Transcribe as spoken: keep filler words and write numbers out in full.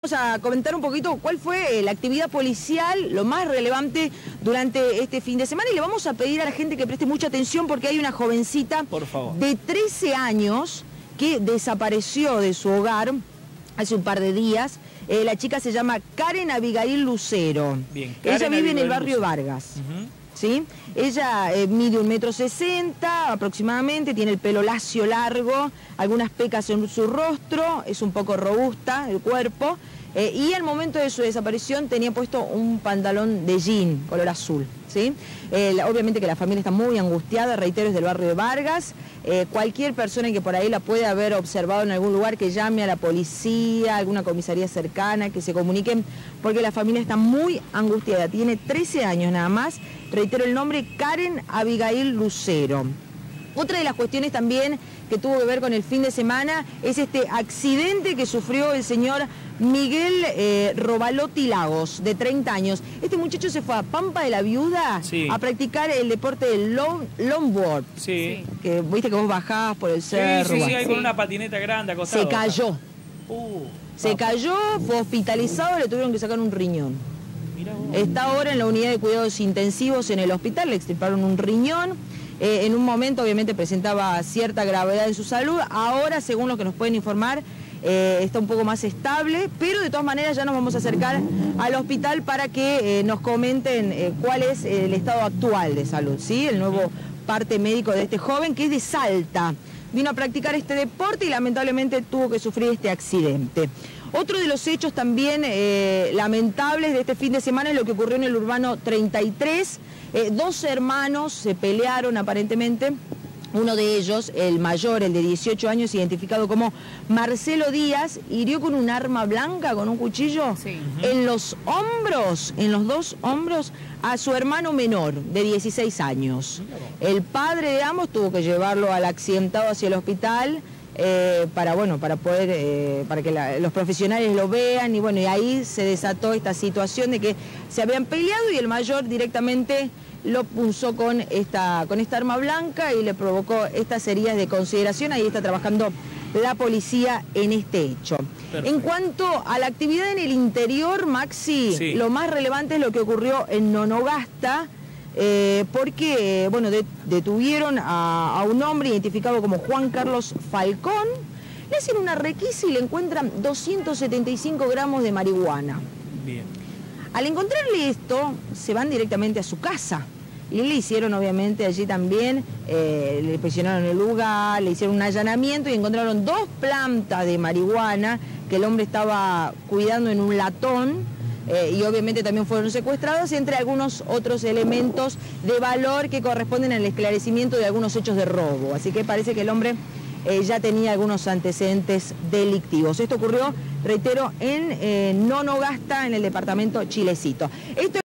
Vamos a comentar un poquito cuál fue la actividad policial, lo más relevante durante este fin de semana, y le vamos a pedir a la gente que preste mucha atención porque hay una jovencita Por favor. de trece años que desapareció de su hogar hace un par de días. Eh, la chica se llama Karen Abigail Lucero. Bien, Karen Ella vive Abigail en el barrio Lucero. Vargas. Uh-huh. ¿Sí? Ella eh, mide un metro sesenta aproximadamente, tiene el pelo lacio largo, algunas pecas en su rostro, es un poco robusta el cuerpo, eh, y al momento de su desaparición tenía puesto un pantalón de jean color azul. ¿Sí? Eh, la, obviamente que la familia está muy angustiada, reitero, es del barrio de Vargas. Eh, cualquier persona que por ahí la puede haber observado en algún lugar, que llame a la policía, alguna comisaría cercana, que se comuniquen, porque la familia está muy angustiada. Tiene trece años nada más, reitero el nombre, Karen Abigail Lucero. Otra de las cuestiones también que tuvo que ver con el fin de semana es este accidente que sufrió el señor Miguel eh, Robalotti Lagos, de treinta años. Este muchacho se fue a Pampa de la Viuda Sí. a practicar el deporte del long, longboard. Sí. Que viste que vos bajás por el Sí, cerro. sí, sí, bueno. hay con una patineta grande acostado. Se cayó. Uh, Se papá. cayó, fue hospitalizado, le tuvieron que sacar un riñón. Mirá vos. Está ahora en la unidad de cuidados intensivos en el hospital, le extirparon un riñón. Eh, en un momento obviamente presentaba cierta gravedad en su salud. Ahora, según lo que nos pueden informar, eh, está un poco más estable, pero de todas maneras ya nos vamos a acercar al hospital para que eh, nos comenten eh, cuál es el estado actual de salud, ¿sí? El nuevo parte médico de este joven, que es de Salta. Vino a practicar este deporte y lamentablemente tuvo que sufrir este accidente. Otro de los hechos también eh, lamentables de este fin de semana es lo que ocurrió en el Urbano treinta y tres. Eh, dos hermanos se pelearon aparentemente. Uno de ellos, el mayor, el de dieciocho años, identificado como Marcelo Díaz, hirió con un arma blanca, con un cuchillo, Sí. en los hombros, en los dos hombros, a su hermano menor, de dieciséis años. El padre de ambos tuvo que llevarlo al accidentado hacia el hospital, eh, para, bueno, para poder, eh, para que la, los profesionales lo vean, y bueno, y ahí se desató esta situación de que se habían peleado y el mayor directamente lo puso con esta, con esta arma blanca y le provocó estas heridas de consideración. Ahí está trabajando la policía en este hecho. Perfecto. En cuanto a la actividad en el interior, Maxi, Sí. lo más relevante es lo que ocurrió en Nonogasta, eh, porque bueno, de, detuvieron a, a un hombre identificado como Juan Carlos Falcón, le hacen una requisa y le encuentran doscientos setenta y cinco gramos de marihuana. Bien. Al encontrarle esto, se van directamente a su casa. Y le hicieron, obviamente, allí también, eh, le presionaron el lugar, le hicieron un allanamiento y encontraron dos plantas de marihuana que el hombre estaba cuidando en un latón, eh, y obviamente también fueron secuestrados, entre algunos otros elementos de valor que corresponden al esclarecimiento de algunos hechos de robo. Así que parece que el hombre eh, ya tenía algunos antecedentes delictivos. Esto ocurrió, reitero, en eh, Nonogasta, en el departamento Chilecito. Esto